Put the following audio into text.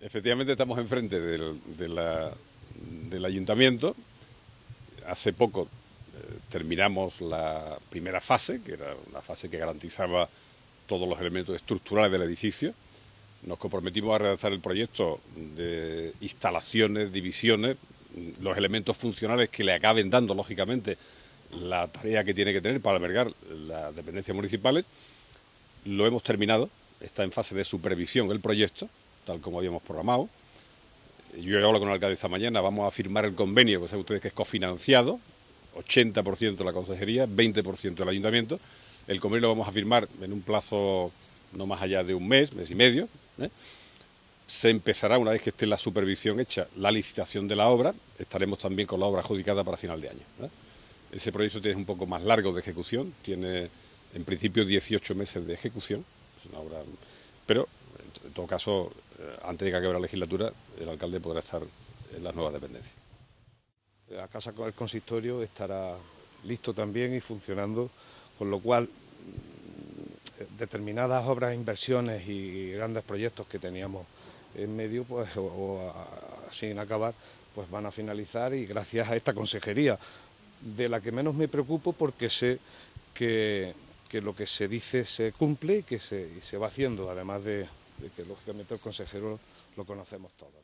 Efectivamente estamos enfrente del ayuntamiento. Hace poco terminamos la primera fase, que era una fase que garantizaba todos los elementos estructurales del edificio. Nos comprometimos a redactar el proyecto de instalaciones, divisiones, los elementos funcionales que le acaben dando, lógicamente, la tarea que tiene que tener para albergar las dependencias municipales. Lo hemos terminado, está en fase de supervisión el proyecto, tal como habíamos programado. Yo he hablado con el alcalde esta mañana, vamos a firmar el convenio, que saben ustedes que es cofinanciado, 80% la consejería, 20% el ayuntamiento. El convenio lo vamos a firmar en un plazo no más allá de un mes, mes y medio. Se empezará, una vez que esté la supervisión hecha, la licitación de la obra. Estaremos también con la obra adjudicada para final de año. Ese proyecto tiene un poco más largo de ejecución, tiene en principio 18 meses de ejecución, es una obra, pero en todo caso, antes de que acabe la legislatura, el alcalde podrá estar en las nuevas dependencias. La casa con el consistorio estará listo también y funcionando, con lo cual determinadas obras, inversiones y grandes proyectos que teníamos en medio, pues o sin acabar, pues van a finalizar, y gracias a esta consejería, de la que menos me preocupo porque sé que lo que se dice se cumple y se va haciendo, además de que lógicamente el consejero lo conocemos todos.